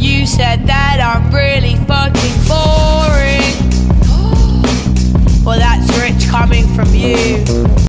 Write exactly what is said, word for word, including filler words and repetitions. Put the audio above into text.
You said that I'm really fucking boring. Well, that's rich coming from you.